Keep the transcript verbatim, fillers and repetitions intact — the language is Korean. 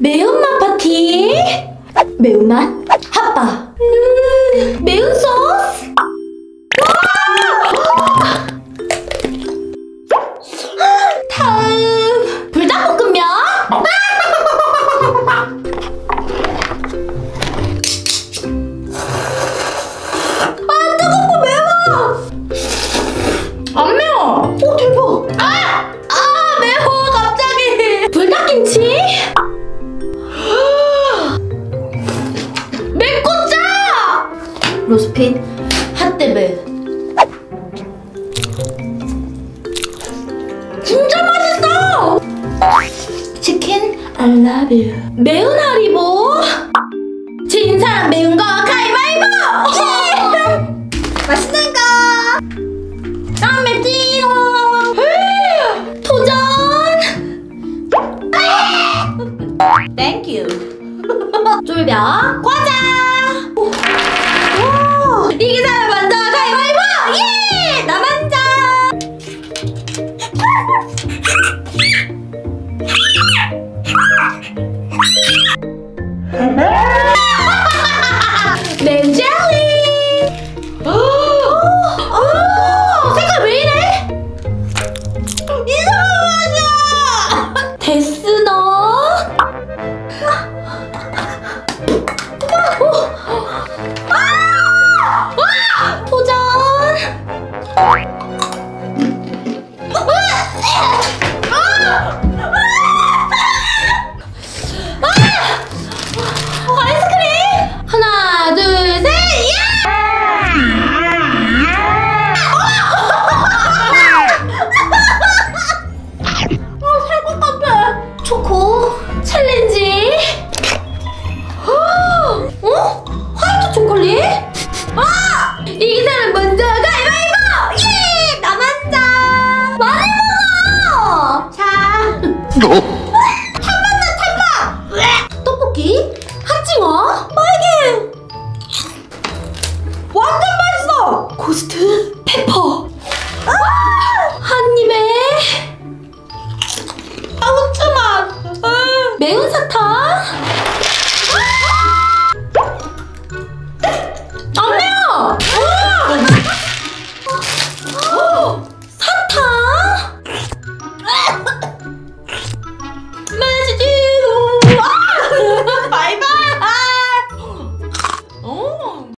매운맛 파티. 매운맛 핫바. 음, 매운 소스. 다음 불닭볶음면. 아 뜨겁고 매워. 안 매워. 오 대박. 아! 아 매워 갑자기. 불닭김치. 맵고 짜. 로스핏 핫데베. 진짜 맛있어. 치킨 I love you. 매운 하리보. 진 사람 매운 거 가위바위보. 맛있는 거. 아 맵지. 도전. 땡큐. 쫄병 과자. 오. 이긴 사람 먼저 가위바위보. 예! 나 먼저. 네.